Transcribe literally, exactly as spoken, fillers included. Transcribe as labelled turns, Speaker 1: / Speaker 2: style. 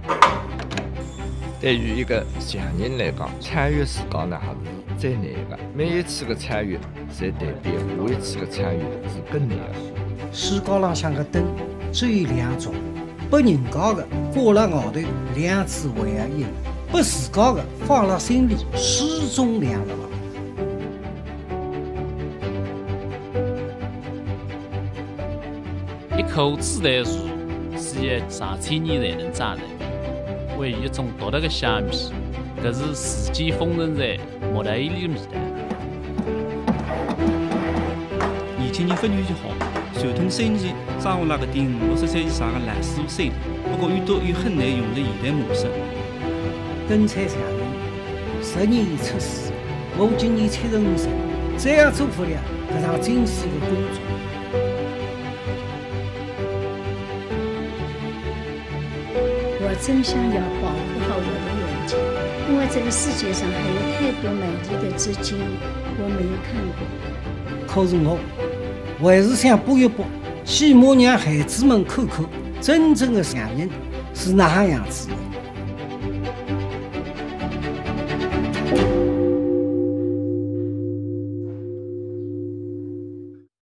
Speaker 1: 对于一个匠人来讲，参与自家呢还是最难的。每一次的参与，侪代表下一次的参与是更难的。
Speaker 2: 世界浪向的灯只有两种，拨人家的挂辣外头，两次为而已；拨自家的放辣心里，始终亮着了。
Speaker 3: 一棵紫檀树是一上千年才能长成，为一种独特的香味，搿是世间封存在木头里的味道。
Speaker 4: 年轻人发展就好，传统三年掌握了搿点五六十岁以上的烂师傅水平，不过遇到又很难用着现代模式。
Speaker 2: 灯彩匠人十年前出世，我今年七十五岁，这样做不了搿场精细的工作。
Speaker 5: 我真想要保护好我的眼睛，因为这个世界上还有太多美丽的织金我没有看过。
Speaker 2: 可是我还是想搏一搏，起码让孩子们看看真正的匠人是哪样子的。